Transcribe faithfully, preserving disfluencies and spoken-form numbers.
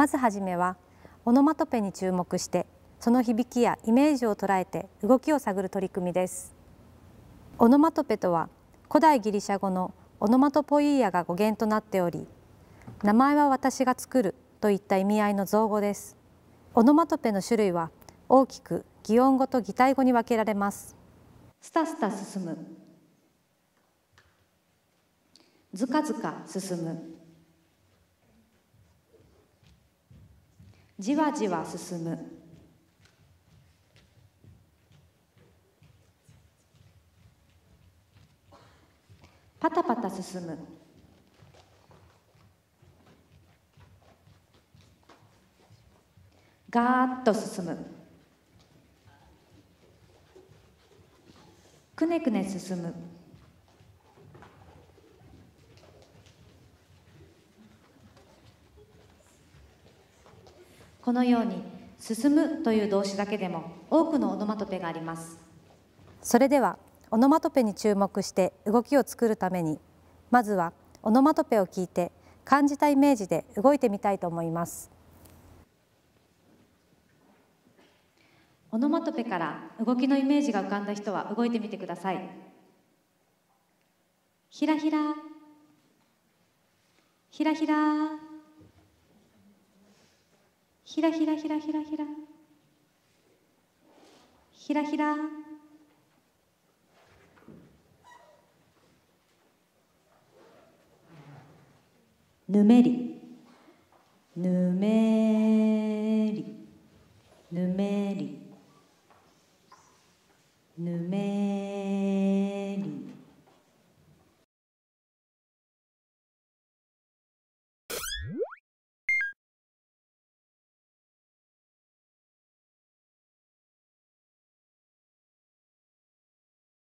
まずはじめはオノマトペに注目してその響きやイメージを捉えて動きを探る取り組みです。オノマトペとは古代ギリシャ語のオノマトポイーアが語源となっており、名前は私が作るといった意味合いの造語です。オノマトペの種類は大きく擬音語と擬態語に分けられます。スタスタ進む、ずかずか進む、じわじわ進む、パタパタ進む、ガーッと進む、くねくね進む、このように進むという動詞だけでも多くのオノマトペがあります。それではオノマトペに注目して動きを作るために、まずはオノマトペを聞いて感じたイメージで動いてみたいと思います。オノマトペから動きのイメージが浮かんだ人は動いてみてください。ひらひら、ひらひら、ひらひらひらひらひら、ひらひら、ぬめり、ぬめり、ぬめり、